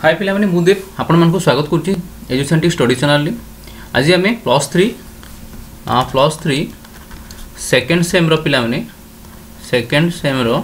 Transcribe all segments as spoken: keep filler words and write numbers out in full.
हाय पिला माने मुदेव आपण मानकु स्वागत करछि एजुसेंटिक स्टडी चैनल। आज आम plus three plus three second same रो पिला माने सेकेंड सेम रो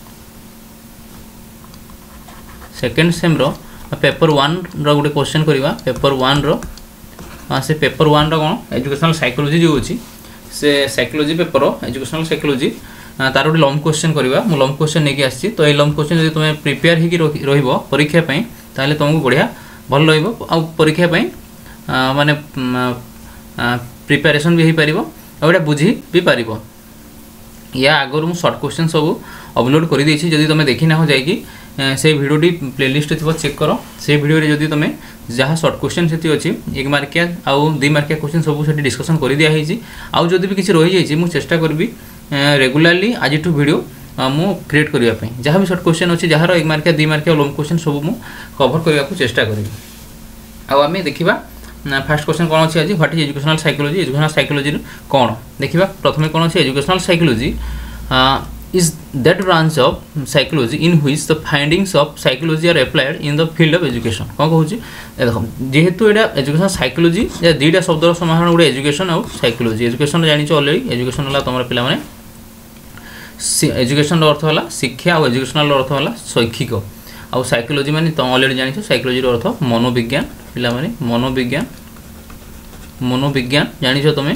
सेकेंड सेम रो पेपर वन रो गोटे क्वेश्चन करवा। पेपर वन रो से पेपर वन रो कोन एजुकेशनल साइकोलॉजी जो अछि से साइकोलॉजी पेपर एजुकेशनल साइकोलॉजी तार गोटे लॉन्ग क्वेश्चन करवा। मु लॉन्ग क्वेश्चन लेके आछि तो ये लॉन्ग क्वेश्चन जदि तुम प्रिपेयर होकि रहिबो परीक्षा पई ताले तुमको बढ़िया भल रहिबो आ परीक्षा पई माने प्रिपरेशन भी हो पारिबो आ एटा बुझी भी पारिबो। या आगर मु शॉर्ट क्वेश्चन सब अपलोड कर देछि जदि तुम देखि ना हो जाय कि से वीडियोटी प्लेलिस्ट थिबो चेक करो। से वीडियो रे जदि तुम जहाँ शॉर्ट क्वेश्चन सेति अछि एक मार्किया आउ दुई मार्किया क्वेश्चन सब सेति डिस्कशन कर दिया हेछि। आउ जदि भी किछि रहि जायछि मु चेष्टा करबी रेगुलरली आज टू वीडियो मु क्रिएट करिया पई जहाँ भी शॉर्ट क्वेश्चन अछि जहाँ एक मार्किया दुई मार्किया लॉन्ग क्वेश्चन सब मु कवर करबा को चेष्टा करबी। आउ आमे देखिबा फर्स्ट क्वेश्चन कोन अछि आज what is educational psychology. Educational psychology कोन देखिबा प्रथमे कोन अछि educational psychology is that branch of psychology in which the findings of psychology are applied in the field of education। कोन कहूची देखो जेहेतु एटा एजुकेशन साइकोलॉजी या दुईटा शब्दर समाहार गोटे एजुकेशन और साइकोलॉजी। एजुकेशन जानि छ ऑलरेडी एजुकेशन होला तमरा पिला माने एजुकेशन अर्थ होला शिक्षा और एजुकेशनल अर्थ होला शैक्षिक और साइकोलॉजी माने तुम ऑलरेडी जानि छ साइकोलॉजी रो अर्थ मनोविज्ञान पिला माने मनोविज्ञान मनोविज्ञान जानि छ तमे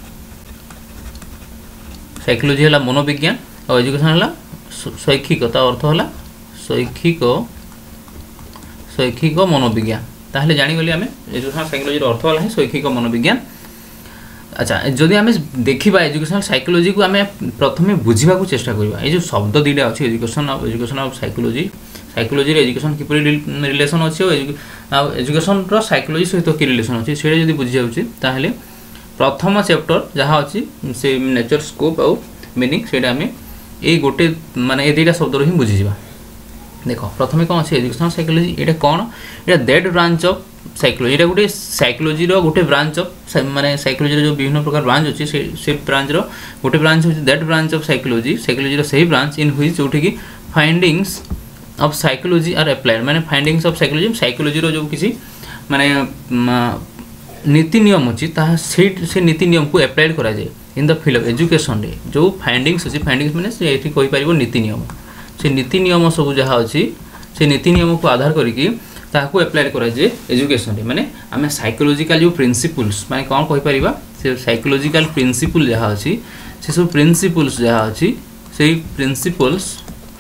साइकोलॉजी होला मनोविज्ञान और एजुकेशन है शैक्षिक अर्थ है शैक्षिक शैक्षिक मनोविज्ञान। ताहले जानीगली आम एजुकेशनल साइकोलॉजी अर्थ है शैक्षिक मनोविज्ञान। अच्छा जदि आम देखा एजुकेशनल साइकोलॉजी को आम प्रथमे बुझा चेष्टा करवा। ये जो शब्द दुईटा अच्छे education education of psychology psychology education किपरि रिलेशन अच्छे और एजुकेशन साइकोलॉजी सहित कि रिलेशन अच्छे से जब बुझी जाऊँचे ताहले प्रथम चैप्टर जहाँ अच्छी से नेचर स्कोप और मीनिंग से आम ये गोटे माने ये दुईटा शब्द ही बुझीजा। देख प्रथम कौन अच्छे एजुकेशनल साइकोलॉजी ये कौन ये दैट ब्रांच ऑफ साइकोलॉजी ये गोटे साइकोलॉजी गोटे ब्रांच ऑफ माने साइकोलॉजी जो विभिन्न प्रकार ब्रांच अच्छी से ब्रांच रो गोटे ब्रांच होची that branch of psychology psychology सही ब्रांच इन हुई जोठी की findings of psychology are applied माने फाइंडिंग्स ऑफ साइकोलॉजी साइकोलॉजी रो जो किसी माने नीति नियम अच्छी से नीति नियम को अप्लाइड करा जाए in the field of education रे जो फाइंडिंग्स अच्छी फाइंडिंग्स माने से एठी कहि परिबो नीति नियम से नीति नियम सब जहाँ अच्छी से नीति नियम को आधार करिकी ताको अप्लाइड करा जाए एजुकेशन रे माने आमे साइकोलॉजिकल जो प्रिंसिपल्स माने कोन कहि परिबा से साइकोलॉजिकल प्रिंसिपल जहाँ अच्छी से सब प्रिंसिपल्स जहाँ अच्छी से प्रिंसिपल्स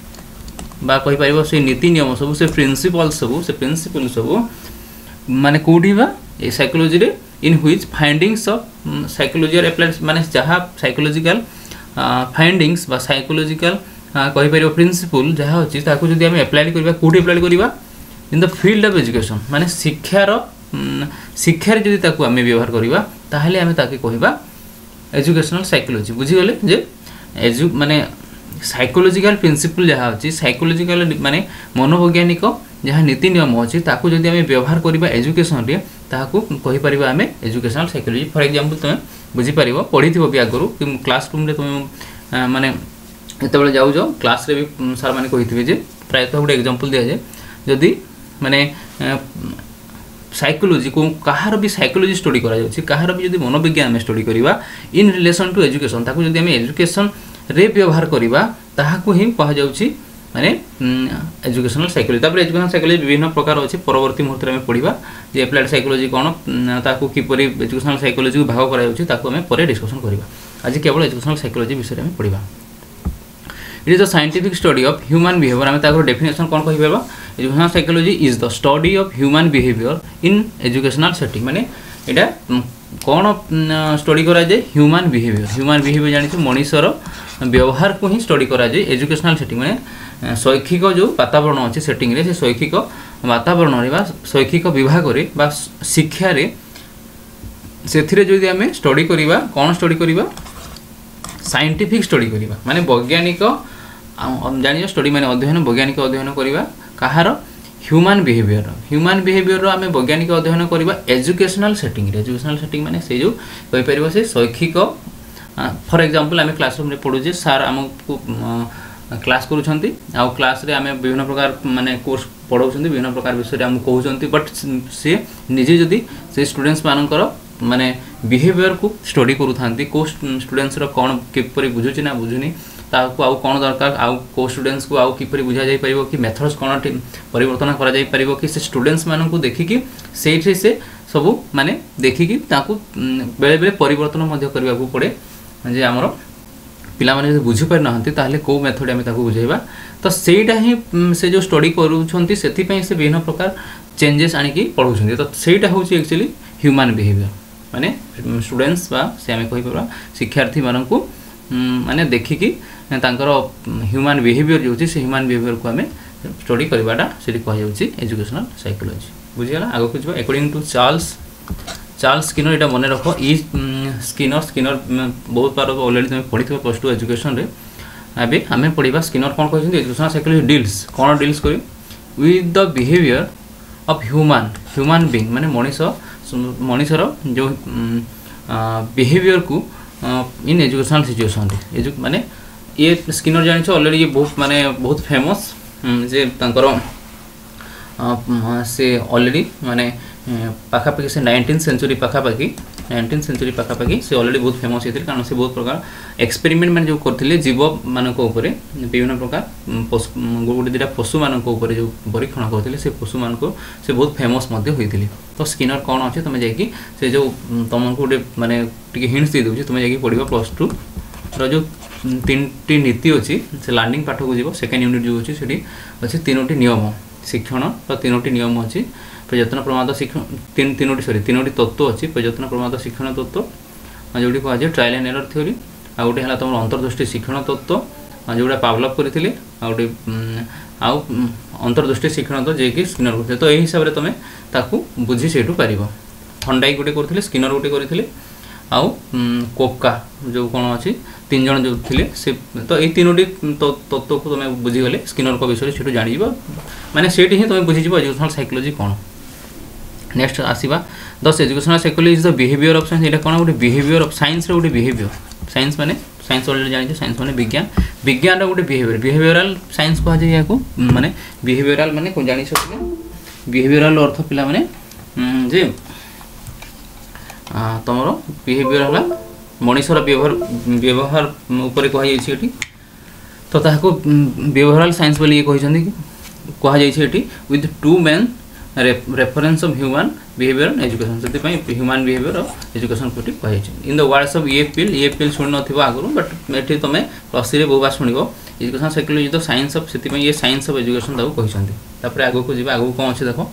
बा कहि परिबो से नीति नियम सब से प्रिंसिपल्स सब से प्रिंसिपल सब माने कोठी बा ए साइकोलॉजी रे in which findings of psychology are applied माने जहाँ साइकोलॉजिकल फाइंडिंग्स बा साइकोलॉजिकल कहि परिबो प्रिंसिपल जहाँ अछि ताको जदि हम अप्लाई करबा कोठी अप्लाई करबा in the field of education माने शिक्षार शिक्षार जदि ताको हम व्यवहार करबा ताहले हम ताके कहबा एजुकेशनल साइकोलॉजी। बुझी गले जे एजु माने साइकोलॉजिकल प्रिंसिपल जहाँ अच्छी साइकोलॉजिकल माने मनोवैज्ञानिक जहाँ नीति नियम अच्छी ताको जदि आम व्यवहार करबा एजुकेशन रे ताको कहि परिबा आमे एजुकेशनल साइकोलॉजी। फॉर एग्जांपल तुम बुझी परिबो पढ़ी थिबो भी आगरु कि क्लास रूम रे तुम माने एते बेले जाउ जाउ क्लास रे भी सर माने कहिथिबे जे प्रायतः गोटे एग्जांपल दिया जाय जदि माने साइकोलॉजी को कहार भी साइकोलॉजी स्टडी करा जाउछि कहार भी जदि मनोविज्ञान में स्टडी करबा इन रिलेशन टू एजुकेशन ताको जदि आमे एजुकेशन रे व्यवहार करबा ताहाको ही कहा जाउछि माने एजुकेशनल साइकोलॉजी। तापर एजुकेशनल साइकोलॉजी विभिन्न प्रकार अच्छे परवर्ती मुहूर्त में पढ़ा जे एप्लाइड साइकोलॉजी कौन ताको किपरि एजुकेशनल साइकोलॉजी को भाग करा जाउछि ताको हमें परे डिस्कशन करबा। आज केवल एजुकेशनल साइकोलॉजी विषय में पढ़ा। It is the scientific study of human behaviour आम ताको डेफिनेशन कौन कहिबा educational psychology is the study of human behaviour in educational setting माने एटा कौन स्टडी करा जाए ह्यूमन बिहेवियर ह्यूमन बिहेवियर जानि मनुष्यर व्यवहार को ही स्टडी करा जाए एजुकेशनल सेटिंग माने शैक्षिक जो वातावरण अच्छे सेटिंग रे से शैक्षिक वातावरण रे बा शैक्षिक विभाग रे बा शिक्षा रे सेथिरे जदि आमे स्टडी करिबा कोन स्टडी करिबा साइंटिफिक स्टडी करिबा माने वैज्ञानिक जानि स्टडी माने अध्ययन वैज्ञानिक अध्ययन करिबा कहार ह्यूमन बिहेवियर ह्यूमन बिहेवियर आम वैज्ञानिक अध्ययन करिबा एजुकेशनल सेटिंग रे एजुकेशनल सेटिंग माने से जो कहि परिबो से शैक्षिक फॉर एग्जांपल आम क्लासरूम रे पढुजे सर हमको क्लास करूछंती आउ क्लास रे आमे विभिन्न प्रकार माने कोर्स पढ़ाउछंती विभिन्न प्रकार विषय आम कहउछंती बट से निजे जदी से स्टूडेंट्स मानकर माने बिहेवियर को स्टडी करूथांती को स्टूडेंट्स रो कोन किपरि बुझुची ना बुझुनी ताकू आउ कोन दरकार आउ को स्टूडेंट्स को आउ किपरि बुझा जाय परिबो कि मेथड्स कोन परिवर्तन करा जाय परिबो कि से स्टूडेंट्स मानन को देखि कि सेठी से सब माने देखि कि ताकू बेले बेले परिवर्तन मध्ये करबा को पड़े जे हमर पिला माने जे बुझि पर नहंती ताले को मेथड हम ताकू बुझाइबा तो सेटा ही से जो स्टडी करूछंती सेति पई से विभिन्न प्रकार चेंजेस आनी कि पढौछंती तो सेटा होची एक्चुअली ह्यूमन बिहेवियर माने स्टूडेंट्स बा से हमें कहि परबा शिक्षार्थी मानन को माने देखि कि तांकर ह्यूमन बिहेवियर जो से ह्यूमन बिहेवियर को हमें स्टडी करबाटा सेठी कहि जाउची एजुकेशनल साइकोलॉजी बुझियला आगो कुछ according to Charles Charles Skinner एटा मने रखो ई स्किनर स्किनर बहुत बार ऑलरेडी तुम पढ़ी थो प्लस टू एजुकेशन रे अबे हमें पढ़ीबा स्किनर कोन कहछन एजुकेशनल साइकोलॉजी डील्स कोन डील्स करी with the behaviour of human human being माने मनुष्य मनुष्यर जो बिहेवियर को इन एजुकेशनल सिचुएशन रे माने ये स्किनर जानि छ ऑलरेडी ये बहुत माने बहुत फेमस जे तांकर से ऑलरेडी माने पाखापाखि से नाइनटीन सेंचुरी पाखापाखि नाइनटीन सेंचुरी पाखापाखि से ऑलरेडी बहुत फेमस होते कारण से बहुत प्रकार एक्सपेरिमेंट मैंने जो करथिले जीव मानक ऊपर विभिन्न प्रकार गोटे दुटा पशु मानक ऊपर जो परीक्षण करथिले से पशु मानक से बहुत फेमस मध्ये होइथिले तो स्किनर कोन अछि तमे जाय कि से जो तमन को गोटे माने टिके हिंट्स दे दोछि तमे जाय कि पढिबा प्लस टू रो जो तीनटी नीति अछि से लर्निंग पाठ को जीवो सेकंड यूनिट जो अछि सेठी अछि तीनोटी नियम शिक्षण तो तीनोटी नियम अछि प्रयत्न प्रमाद शिक्षण तीन तीनोटी सॉरी तीनोटी तत्व अछि प्रयत्न प्रमाद शिक्षण तत्व जोडी को आज ट्रायल एंड एरर थ्योरी आ गोटे हला तमर अंतर्दृष्टि शिक्षण तत्व जोडा पावलव करथिले आ गोटे आ अंतर्दृष्टि शिक्षण तो जे कि स्किनर करथिले तो एही हिसाब रे तमे ताकू बुझी सेटू परिबो थंडाई गोटे करथिले स्किनर गोटे करथिले आ कोपका जो कोन अछि तीन जन जो थिले से तो ए तीनोटी तत्व को तमे बुझी गले स्किनर को विषय सेटू जानि जिवो माने सेठी ही तमे बुझी जिवो एजुकेशनल साइकोलॉजी कोन नेक्स्ट आसीबा thus educational psychology is the behaviour of science एटा कोन गोटे बिहेवियर ऑफ साइंस रे गोटे बिहेवियर साइंस माने साइंस ऑलरेडी जानि साइंस माने विज्ञान विज्ञान रे गोटे बिहेवियर बिहेवियरल साइंस को आजे याको माने बिहेवियरल माने को जानि सकले बिहेवियरल अर्थ पिला माने जे आ तमरो बिहेवियर हला मनुष्यर व्यवहार व्यवहार ऊपर कह जाई छी तो ताको बिहेवियरल साइंस बोली कहि छथि कह जाई छी with two main reference of human behaviour education से ह्यूमन बिहेवियर ऑफ एजुकेशन को कह जाई इन द वर्ड्स ऑफ ये पिल ये पिल सुन नथिबो आगु बट एठी तमे प्लस थ्री बहु बार सुनिबो एजुकेशन साइकोलॉजी तो साइंस ऑफ से ये साइंस ऑफ एजुकेशन दाउ कहि छथि तापर आगु को जिबा आगु कोन अछि देखो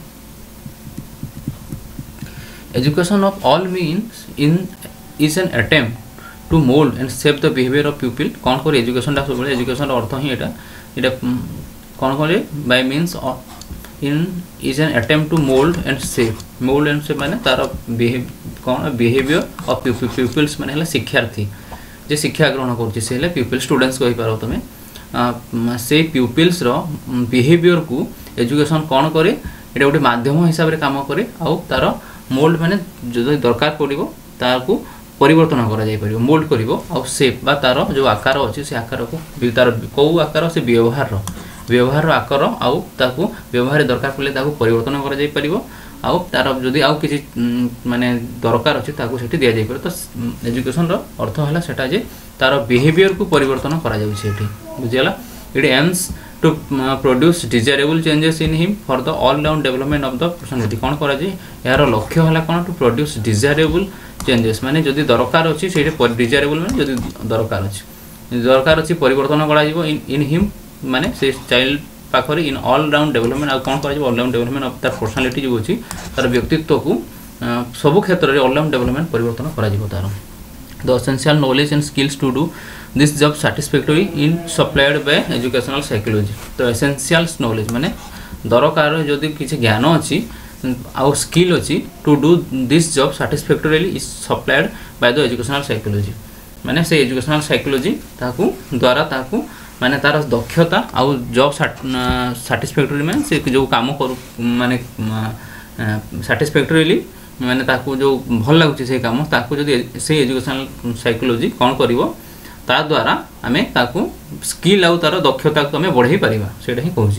education of all means in is an attempt to mold and shape the behavior of pupil कौन कर एजुकेशन सब एजुकेशन अर्थ ही एटा एटा कौन करे by means in is an attempt to mold and shape mold and shape माने तार कौन behaviour of pupils माने हला शिक्षार्थी जे शिक्षा ग्रहण करछि से हला pupil स्टूडेंट्स कहि पारो तमे से pupils रो बिहेवियर को एजुकेशन कौन करे एटा गोटे माध्यम हिसाब रे काम करे आउ तार मोल्ड माने जो दरकार पड़िबो तारको परिवर्तन करा जाय परिबो मोल्ड करिवो आ शेप बा तार जो आकार अछि से आकार को तार को आकार से व्यवहार रो व्यवहार रो आकार आ ताको व्यवहार दरकार पड़ले ताको परिवर्तन करा जाय परिबो आ तार जदी आ किछि माने दरकार अछि ताको सेठी दिया जाय पर तो एजुकेशन रो अर्थ हला सेटा जे तार बिहेवियर को परिवर्तन करा जाय सेठी बुझियला it aims to uh, produce desirable changes in him for the all round development of the personality कोन करा जे यार लक्ष्य हला कोन to produce desirable changes माने जदी दरकार अछि सेटे desirable माने जदी दरकार अछि दरकार अछि परिवर्तन करा जिवो इन हिम माने से चाइल्ड पाखरे इन ऑल राउंड डेवलपमेंट आ कोन करा जिवो ऑल राउंड डेवलपमेंट ऑफ तार पर्सनालिटी जो अछि तार व्यक्तित्व को सब क्षेत्र रे ऑल राउंड डेवलपमेंट परिवर्तन करा जिवो तार the essential knowledge and skills to do this job satisfactorily in supplied by educational psychology तो essential knowledge माने दरकार जदी किछि ज्ञान अछि आ स्किल अछि to do this job satisfactorily is supplied by the educational psychology माने से एजुकेशनल साइकोलॉजी ताकू द्वारा ताकू माने तार दक्षता आ जॉब satisfactorily माने से जो काम करू माने satisfactorily माने ताकू जो भल लागुची से काम ताकू जदी से एजुकेशनल साइकोलॉजी कोन करिवो ता द्वारा आमे ताकू स्किल आउ तार दक्षता को आमे बढ़ाई परिबा सेटा ही कहूची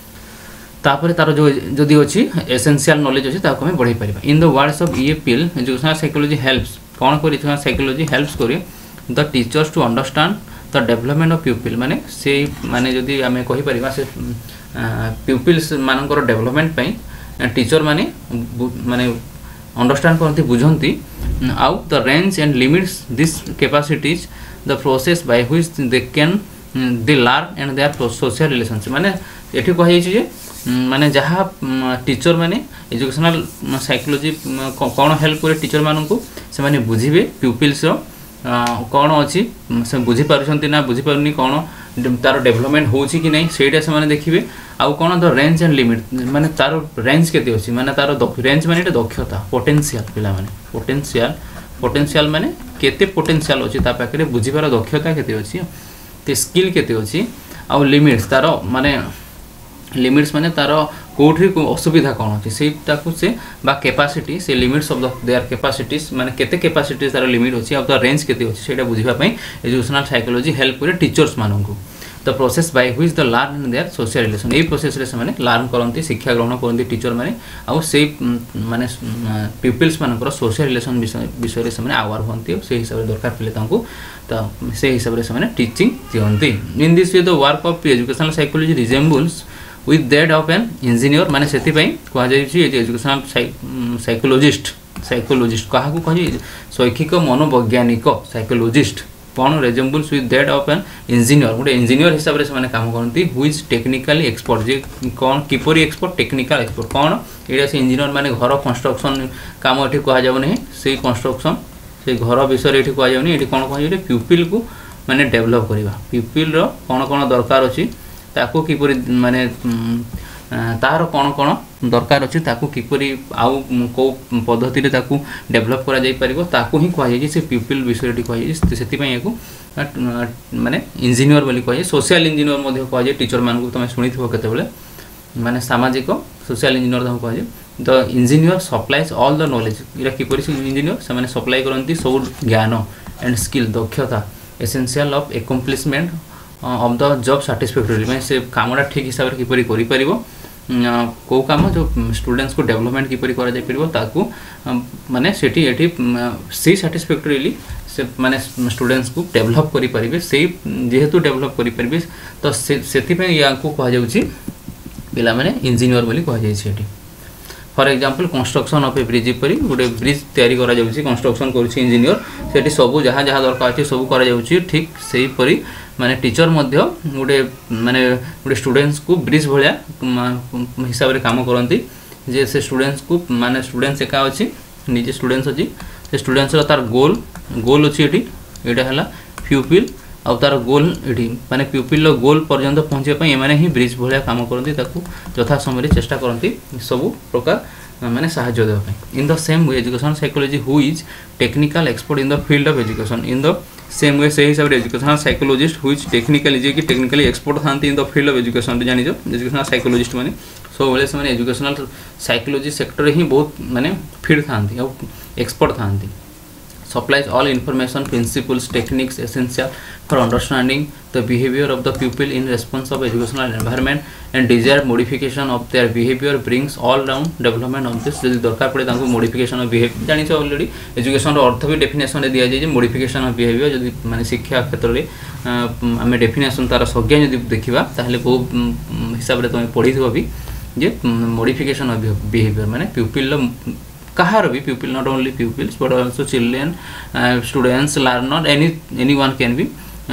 तापर तार जो जदि अछि एसेंशियल नॉलेज अछि ताको आमे बढ़ाई परिबा इन द वर्ड्स ऑफ ई पिल एजुकेशनल साइकोलॉजी हेल्प्स कोन करी एजुकेशनल साइकोलॉजी हेल्प्स करी the teachers to understand the development of pupil माने से माने जदि आमे कहि परिबा से प्यूपिल्स मानकर डेवलपमेंट पई टीचर माने माने अंडरस्टैंड करती बुझंती आउ the range and limits this capacities the process by which they can they learn and their social relationship माने एठी कहि जे माने जहाँ टीचर माने एजुकेशनल साइकोलॉजी कौन हेल्प करे टीचर मानन को से माने बुझिबे प्यूपिल्स कौन अच्छी से बुझी पारुछंती ना बुझी पारुनी कौन तार डेवलपमेंट होची कि नहीं सेटा से माने देखिबे आउ कौन द रेंज एंड लिमिट माने तार रेंज केते अछि माने तार रेंज माने एटा दक्षता पोटेंशियल पिला माने पोटेंशियल पोटेंशियल माने केते पोटेंशियल अछि ता पाखरे बुझिबार दक्षता केते अछि ते स्किल केते अछि आउ लिमिट्स तार माने लिमिट्स माने तार कोठी असुविधा कौन अच्छी सेटा को से बा कैपेसिटी से limits of the their capacities माने केते कैपेसिटीज तार लिमिट अछि आ द रेंज केते अछि सेटा बुझिबा पई एजुकेशनल साइकोलॉजी हेल्प करे टीचर्स मानन को the process by which the learn in their social relation ए प्रोसेस रे से माने लर्न करंती शिक्षा ग्रहण करंती टीचर माने आ से माने पीपल्स मानकर सोशल रिलेशन विषय रे से माने अवेयर होंती से हिसाब रे दरकार पले तांको त से हिसाब रे से माने टीचिंग दियंती in this way the work of educational psychology resembles with that of an engineer माने सेति पई कहा जाय छि एजुकेशनल साइकोलॉजिस्ट साइकोलॉजिस्ट कहा को कहि शैक्षिक मनोवैज्ञानिक साइकोलॉजिस्ट कोन resembles with that of an engineer गोटे इंजीनियर हिसाब रे से माने काम करंती हु इज टेक्निकली एक्सपर्ट जे कोन किपरि एक्सपर्ट टेक्निकल एक्सपर्ट कोन एटा से इंजीनियर माने घर कंस्ट्रक्शन काम एठी कहा जाव नै से कंस्ट्रक्शन से घर विषय एठी कहा जाव नै एठी कोन कहि जे प्यूपिल को माने डेवलप करबा प्यूपिल रो कोन कोन दरकार अछि ताको किपरि माने तार कोन कोन दरकार अछि ताको किपरि आउ को पद्धति रे ताको डेवलप करा जाय परिबो ताको ही कहै जे से पीपल विषय टी कहै जे सेति पय एको माने इंजीनियर बोली कहै सोशल इंजीनियर मध्ये कहै जे टीचर मान को तमे सुनिथिबो केते बेले माने सामाजिक सोशल इंजीनियर दम कहै जे the engineer supplies all the knowledge इरा किपरि इंजीनियर से माने सप्लाई करंती सब ज्ञान एंड स्किल दक्षता essential of accomplishment of the job satisfactory में से कामडा ठीक हिसाब रे किपरि करि परिबो को काम जो स्टूडेंट्स को डेवलपमेंट किपरि करा जाय परिबो ताकू माने सेठी एठी सी सैटिस्फैक्टरीली से माने स्टूडेंट्स को डेवलप करि परिबे से जेहेतु डेवलप करि परिबे तो सेति पे या को कहा जाउची पिला माने इंजीनियर बोली कहा जाय छै एठी for example construction of a bridge पर गोटे ब्रिज तैयारी करा जाउची कंस्ट्रक्शन करूची इंजीनियर सेठी सब जहां जहां दरकार अछि सब करा जाउची ठीक सेही परी माने टीचर मध्य गोटे माने गोटे स्टूडेंट्स को ब्रिज भलिया हिसाब रे काम करंती जे से स्टूडेंट्स को माने स्टूडेंट्स एका अछि निजे स्टूडेंट्स अछि से स्टूडेंट्स रो तार गोल गोल अछि एठी एटा हला प्यूपिल आ तार गोल एठी माने प्यूपिल रो गोल पर्यंत पहुंचे पई माने ही ब्रिज भलिया काम करंती ताकू यथा समय रे चेष्टा करंती सब प्रकार माने सहायता देबा पई in the same way education psychology who is technical expert in the field of education in the same way से हिसाब रे educational psychologist who is technically जे कि टेक्निकली एक्सपर्ट थांती in the field of education जानि जो educational psychologist माने सो बोले से माने एजुकेशनल साइकोलॉजी सेक्टर ही बहुत माने फिट थांती और एक्सपर्ट थांती supplies all information principles techniques essential for understanding the behavior of the pupil in response of educational environment and desired modification of their behavior brings all round development of this जदि दरकार पड़े तांको modification of behavior जानि छ already education रो अर्थ भी definition रे दिया जाय जे modification of behavior जदि माने शिक्षा क्षेत्र रे हमें डेफिनेशन तार संज्ञा जदि देखिबा ताहले को हिसाब रे तमे पढि दिबो भी जे modification of behavior माने pupil कहार भी pupil not only pupils but also children uh, students learner any anyone can be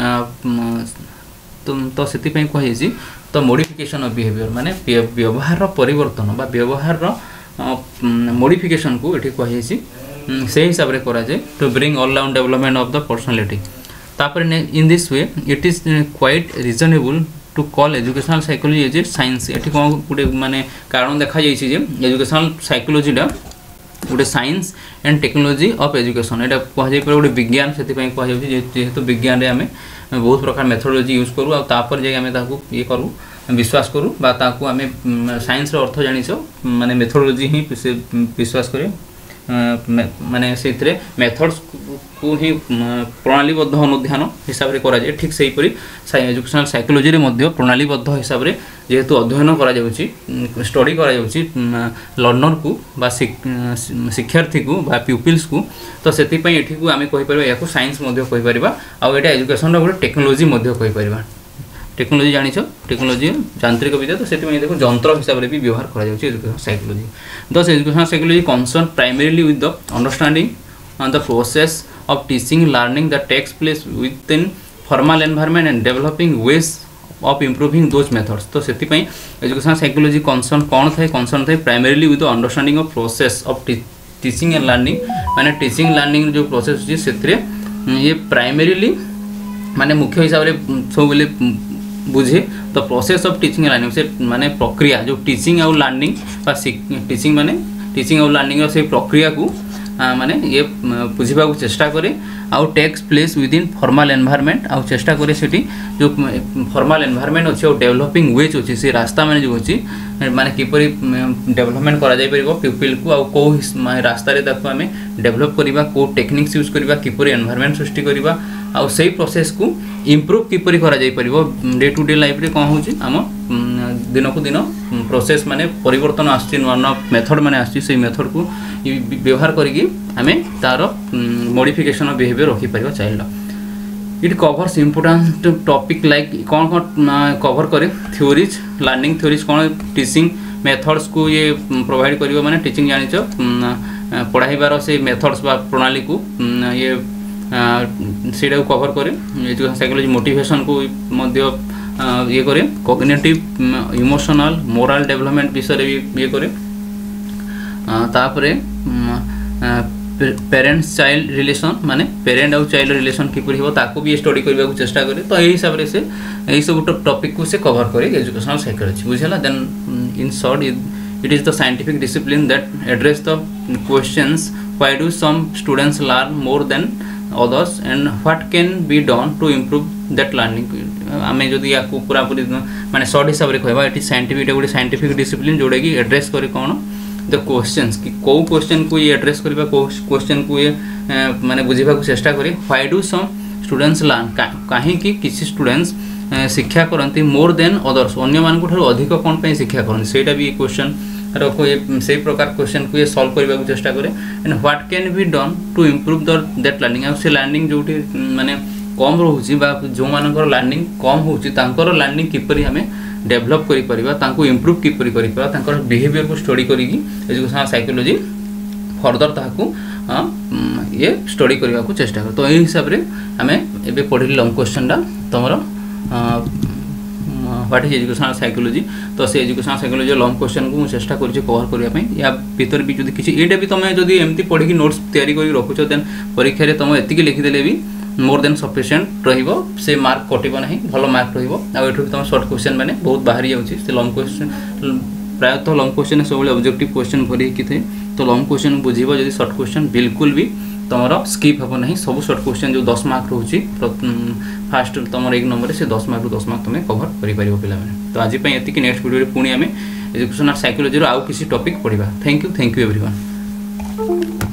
तो तो सेति पय कहै छी तो मॉडिफिकेशन ऑफ बिहेवियर माने व्यवहार रो परिवर्तन बा व्यवहार रो मॉडिफिकेशन को एठी कहै छी से हिसाब रे करा जाय to bring all round development of the personality तापर in this way it is quite reasonable to call educational psychology as a science एठी कोन गुटे माने कारण देखा जाय छी जे एजुकेशनल साइकोलॉजी डा गोटे science and technology of education एटा कह जाय पर गोटे विज्ञान सेति पय कह जाय जेहेतु विज्ञान रे हमें बहुत प्रकार मेथोडोलॉजी यूज करू आ तापर जे हमें ताकू ये करू विश्वास करू बा ताकू हमें साइंस रो अर्थ जानि छो माने मेथोडोलॉजी ही विश्वास करे माने से मेथड्स को ही प्रणालीबद्ध अनुध्यान हिसाब से करा जाए ठीक से हीपरी एजुकेशनल साइकोलॉजी रे मध्य प्रणालीबद्ध हिसाब से जेहेतु अध्ययन करा जाउची स्टडी करा जाउची लर्नर को बा शिक्षार्थी को बा प्यूपिल्स को तो सेति पई एठी को आमे कहि परबा याकू साइंस मध्य कहि परबा आ एटा एजुकेशन रो गोटे टेक्नोलॉजी मध्य कहि परबा टेक्नोलॉजी जानिछ टेक्नोलॉजी यांत्रिक विद्या तो सेति पई देखो यंत्र हिसाब रे भी व्यवहार करा जाउची education psychology thus education psychology concern primarily with the understanding on the process of teaching learning that takes place within formal environment and developing ways of improving those methods तो सेति पई एजुकेशन साइकोलॉजी कंसर्न कोन थाए concern थाए primarily with the understanding of process of teaching and learning माने teaching learning जो process अछि सेतिरे ये प्राइमरीली माने मुख्य हिसाब रे सब बेले बुझे तो process of teaching and learning से माने प्रक्रिया जो टीचिंग और लर्निंग बा टीचिंग माने टीचिंग और लर्निंग से प्रक्रिया को माने ये बुझा चेष्टा करे आउ takes place within formal environment आउ चेष्टा करे सेठी जो फॉर्मल एनवायरनमेंट अछि और डेवलपिंग वेज अछि से रास्ता माने जो अछि माने किपरि डेवलपमेंट करा जाय परिबो पीपल को आउ को रास्ता रे ताको हमें डेवलप करिबा को टेक्निक्स यूज करिबा किपरि एनवायरनमेंट सृष्टि करिबा आउ सही प्रोसेस को इंप्रूव किपरि करा जाय परिबो डे टू डे लाइफ रे कोन होछि हम दिन को दिन प्रोसेस माने परिवर्तन आछि नवा मेथड माने आछि से मेथड को व्यवहार करिकि हमें तार मॉडिफिकेशन ऑफ बिहेवियर रखि परिबा child it covers important topic like कौन कौन कवर करे थ्योरीज लर्निंग थ्योरीज कौन टीचिंग मेथड्स को ये प्रोवाइड करिबो माने टीचिंग जानिछ पढ़ाइबार से मेथड्स बा प्रणाली को ये सेटा को कवर करे एजुकेशन साइकोलॉजी मोटिवेशन को मध्य ये करे कॉग्निटिव इमोशनल मोरल डेवलपमेंट विषय रे ये करे तापरे पेरेंट्स चाइल्ड रिलेशन माने पेरेंट और चाइल्ड रिलेशन किपरि हो ताको भी स्टडी करबा को चेष्टा करे तो एही हिसाब रे से एही सब टॉपिक को से कवर करे एजुकेशनल साइकोलॉजी बुझला then in short it is the scientific discipline that address the questions why do some students learn more than others and what can be done to improve that learning आमे जदी या को पूरा पूरी माने short हिसाब रे कहबा इट साइंटिफिक गुडी साइंटिफिक डिसिप्लिन जोडे की एड्रेस करे कोन द क्वेश्चंस कि को क्वेश्चन को ये एड्रेस करबा को क्वेश्चन को ये माने बुझिबा को चेष्टा करे why do some students learn काहे कि किछि स्टूडेंट्स शिक्षा करंती मोर देन अदर्स अन्य मान को थारो अधिक कोन पे शिक्षा करन सेटा भी क्वेश्चन रखो ये से प्रकार क्वेश्चन को ये सॉल्व करबा को चेष्टा करे and what can be done to improve the that learning से लर्निंग जोटी माने कम रहउची बा जो मानकर लर्निंग कम होउची तांकर लर्निंग किपरि हमें डेवलप करि परिबा तांको इंप्रूव किपरि करि परिबा तांकर बिहेवियर को स्टडी करिकि एजुकेशन साइकोलॉजी फर्दर ताको ये स्टडी करबा को चेष्टा कर तो ए हिसाब रे हमें एबे पढिली लॉन्ग क्वेश्चन डा तमरो व्हाट इज एजुकेशनल साइकोलॉजी तो से एजुकेशनल साइकोलॉजी लॉन्ग क्वेश्चन को चेष्टा करूँ कवर करने या भीतर भी जब किसी ये भी तुम जब एमती पढ़ी नोट्स तैयारी कर रखुच देन परीक्षा तुम एति लिखिदेले भी मोर देन सफिशिएंट रहिबो से मार्क कटिबो नहीं भलो मार्क रहिबो आ एठु तुम शॉर्ट क्वेश्चन माने बहुत बाहरी जाउची से लॉन्ग क्वेश्चन प्रायतः लॉन्ग क्वेश्चन सब ऑब्जेक्टिव क्वेश्चन भरी कि थे तो लॉन्ग क्वेश्चन बुझिबो जदी शॉर्ट क्वेश्चन बिल्कुल भी तुमरो स्किप हबो नहीं सब शॉर्ट क्वेश्चन जो दस मार्क रहउची फास्ट तुम एक नंबर से दस मार्क दस मार्क तुम कवर करि परिबो पिला माने तो आज पई एति कि नेक्स्ट वीडियो रे पुणी हमें एजुकेशनल साइकोलॉजी रो आउ किसी टॉपिक पढिबा thank you thank you everyone.